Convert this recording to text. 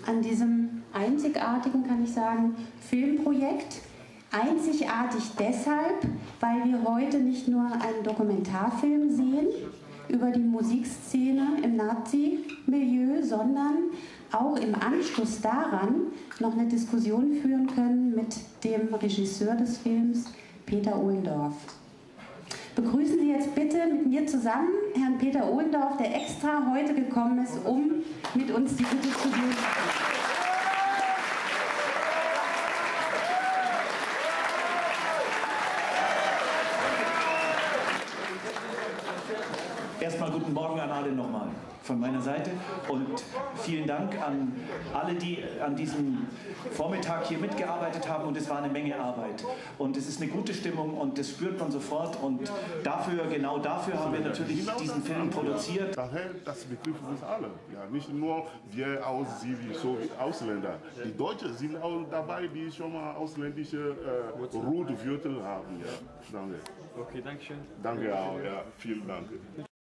an diesem einzigartigen, kann ich sagen, Filmprojekt. Einzigartig deshalb, weil wir heute nicht nur einen Dokumentarfilm sehen über die Musikszene im Nazi-Milieu, sondern auch im Anschluss daran noch eine Diskussion führen können mit dem Regisseur des Films, Peter Ohlendorf. Begrüßen Sie jetzt bitte mit mir zusammen Herrn Peter Ohlendorf, der extra heute gekommen ist, um mit uns diese Diskussion zu führen. Erstmal guten Morgen an alle nochmal von meiner Seite und vielen Dank an alle, die an diesem Vormittag hier mitgearbeitet haben, und es war eine Menge Arbeit und es ist eine gute Stimmung und das spürt man sofort, und dafür, genau dafür haben wir natürlich diesen Film produziert. Daher, das betrifft uns alle, ja, nicht nur wir Sie wie so Ausländer. Die Deutschen sind auch dabei, die schon mal ausländische Rotwürtel haben. Ja. Danke. Okay, danke schön. Danke auch, ja, vielen Dank.